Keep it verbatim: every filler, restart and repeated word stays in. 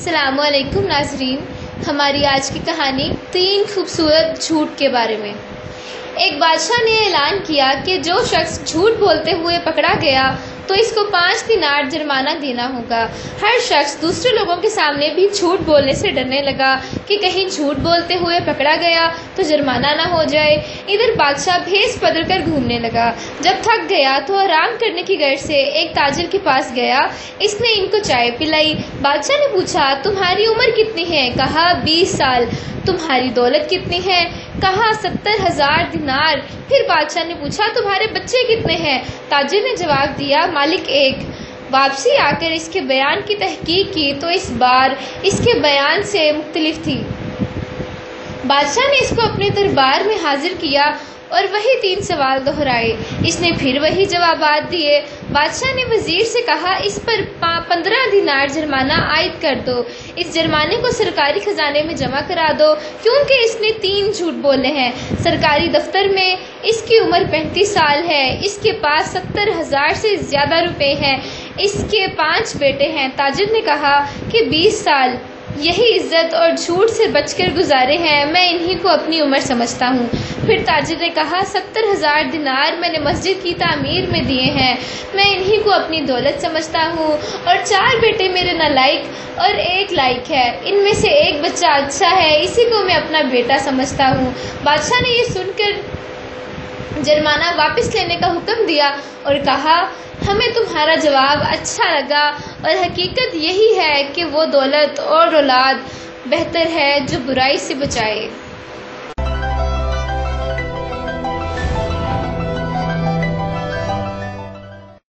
السلام علیکم ناظرین، ہماری آج کی کہانی تین خوبصورت جھوٹ کے بارے میں۔ ایک بادشاہ نے اعلان کیا کہ جو شخص جھوٹ بولتے ہوئے پکڑا گیا تو اس کو پانچ دینار جرمانہ دینا ہوگا۔ ہر شخص دوسرے لوگوں کے سامنے بھی جھوٹ بولنے سے ڈرنے لگا کہ کہیں جھوٹ بولتے ہوئے پکڑا گیا تو جرمانہ نہ ہو جائے۔ ادھر بادشاہ بھیس بدل کر گھومنے لگا۔ جب تھک گیا تو آرام کرنے کی غرض سے ایک تاجر کے پاس گیا۔ اس نے ان کو چائے پلائی۔ بادشاہ نے پوچھا، تمہاری عمر کتنی ہے؟ کہا بیس سال۔ تمہاری دولت کتنی ہے؟ کہا ستر ہزار دینار۔ پھر بادشاہ نے پوچھا، تمہارے بچے کتنے ہیں؟ تاجر نے جواب دیا، مالک ایک۔ واپسی آ کر اس کے بیان کی تحقیق کی تو اس بار اس کے بیان سے مختلف تھی۔ بادشاہ نے اس کو اپنے دربار میں حاضر کیا اور وہی تین سوال دہرائے۔ اس نے پھر وہی جوابات دیے۔ بادشاہ نے وزیر سے کہا، اس پر پندرہ دینار جرمانہ عائد کر دو۔ اس جرمانے کو سرکاری خزانے میں جمع کرا دو، کیونکہ اس نے تین جھوٹ بولے ہیں۔ سرکاری دفتر میں اس کی عمر پینتیس سال ہے۔ اس کے پاس ستر ہزار سے زیادہ روپے ہیں۔ اس کے پانچ بیٹے ہیں۔ تاجر نے کہا کہ بیس سال یہی عزت اور جھوٹ سے بچ کر گزارے ہیں، میں انہی کو اپنی عمر سمجھتا ہوں۔ پھر تاجر نے کہا، ستر ہزار دینار میں نے مسجد کی تعمیر میں دیے ہیں، میں انہی کو اپنی دولت سمجھتا ہوں۔ اور چار بیٹے میرے نالائق اور ایک لائق ہے، ان میں سے ایک بچہ اچھا ہے، اسی کو میں اپنا بیٹا سمجھتا ہوں۔ بادشاہ نے یہ سن کر جرمانہ واپس لینے کا حکم دیا اور کہا، ہمیں تمہارا جواب اچھا لگا اور حقیقت یہی ہے کہ وہ دولت اور اولاد بہتر ہے جو برائی سے بچائے۔